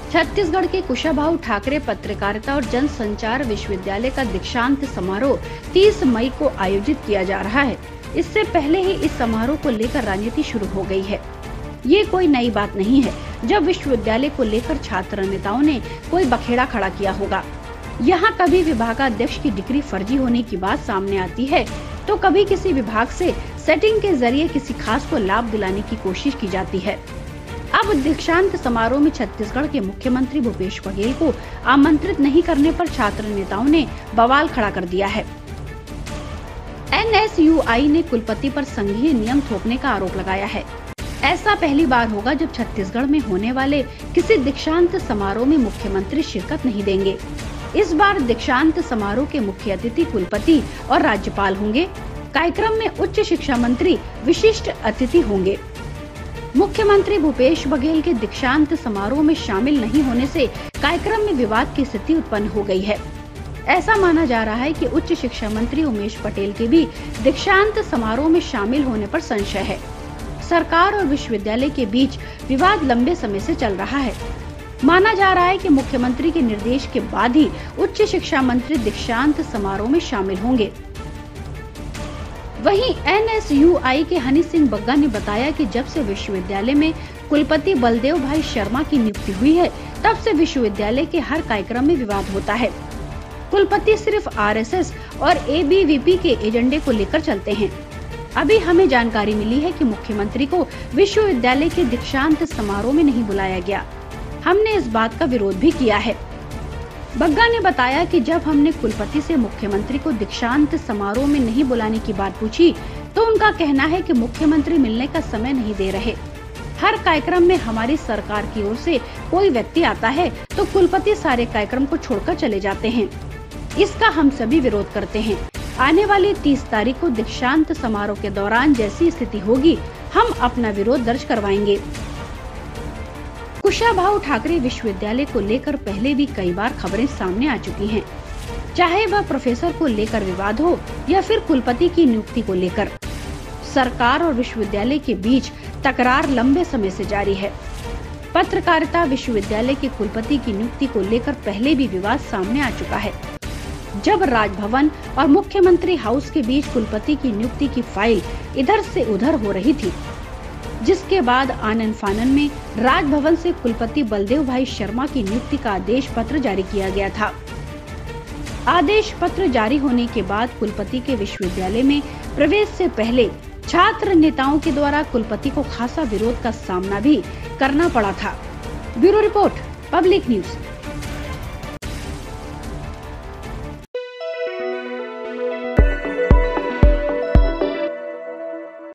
छत्तीसगढ़ के कुशाभाऊ ठाकरे पत्रकारिता और जनसंचार विश्वविद्यालय का दीक्षांत समारोह 30 मई को आयोजित किया जा रहा है। इससे पहले ही इस समारोह को लेकर राजनीति शुरू हो गई है। ये कोई नई बात नहीं है जब विश्वविद्यालय को लेकर छात्र नेताओं ने कोई बखेड़ा खड़ा किया होगा। यहाँ कभी विभागाध्यक्ष की डिग्री फर्जी होने की बात सामने आती है तो कभी किसी विभाग से सेटिंग के जरिए किसी खास को लाभ दिलाने की कोशिश की जाती है। अब दीक्षांत समारोह में छत्तीसगढ़ के मुख्यमंत्री भूपेश बघेल को आमंत्रित नहीं करने पर छात्र नेताओं ने बवाल खड़ा कर दिया है। NSUI ने कुलपति पर संघीय नियम थोपने का आरोप लगाया है। ऐसा पहली बार होगा जब छत्तीसगढ़ में होने वाले किसी दीक्षांत समारोह में मुख्यमंत्री शिरकत नहीं देंगे। इस बार दीक्षांत समारोह के मुख्य अतिथि कुलपति और राज्यपाल होंगे। कार्यक्रम में उच्च शिक्षा मंत्री विशिष्ट अतिथि होंगे। मुख्यमंत्री भूपेश बघेल के दीक्षांत समारोह में शामिल नहीं होने से कार्यक्रम में विवाद की स्थिति उत्पन्न हो गई है। ऐसा माना जा रहा है कि उच्च शिक्षा मंत्री उमेश पटेल के भी दीक्षांत समारोह में शामिल होने पर संशय है। सरकार और विश्वविद्यालय के बीच विवाद लंबे समय से चल रहा है। माना जा रहा है कि मुख्यमंत्री के निर्देश के बाद ही उच्च शिक्षा मंत्री दीक्षांत समारोह में शामिल होंगे। वहीं NSUI के हनी सिंह बग्गा ने बताया कि जब से विश्वविद्यालय में कुलपति बलदेव भाई शर्मा की नियुक्ति हुई है, तब से विश्वविद्यालय के हर कार्यक्रम में विवाद होता है। कुलपति सिर्फ RSS और ABVP के एजेंडे को लेकर चलते हैं। अभी हमें जानकारी मिली है कि मुख्यमंत्री को विश्वविद्यालय के दीक्षांत समारोह में नहीं बुलाया गया। हमने इस बात का विरोध भी किया है। बग्गा ने बताया कि जब हमने कुलपति से मुख्यमंत्री को दीक्षांत समारोह में नहीं बुलाने की बात पूछी तो उनका कहना है कि मुख्यमंत्री मिलने का समय नहीं दे रहे। हर कार्यक्रम में हमारी सरकार की ओर से कोई व्यक्ति आता है तो कुलपति सारे कार्यक्रम को छोड़कर चले जाते हैं। इसका हम सभी विरोध करते हैं। आने वाली 30 तारीख को दीक्षांत समारोह के दौरान जैसी स्थिति होगी, हम अपना विरोध दर्ज करवाएंगे। कुशाभाऊ ठाकरे विश्वविद्यालय को लेकर पहले भी कई बार खबरें सामने आ चुकी हैं। चाहे वह प्रोफेसर को लेकर विवाद हो या फिर कुलपति की नियुक्ति को लेकर, सरकार और विश्वविद्यालय के बीच तकरार लंबे समय से जारी है। पत्रकारिता विश्वविद्यालय के कुलपति की नियुक्ति को लेकर पहले भी विवाद सामने आ चुका है। जब राजभवन और मुख्यमंत्री हाउस के बीच कुलपति की नियुक्ति की फाइल इधर से उधर हो रही थी, जिसके बाद आनन फानन में राजभवन से कुलपति बलदेव भाई शर्मा की नियुक्ति का आदेश पत्र जारी किया गया था। आदेश पत्र जारी होने के बाद कुलपति के विश्वविद्यालय में प्रवेश से पहले छात्र नेताओं के द्वारा कुलपति को खासा विरोध का सामना भी करना पड़ा था। Bureau report, public news.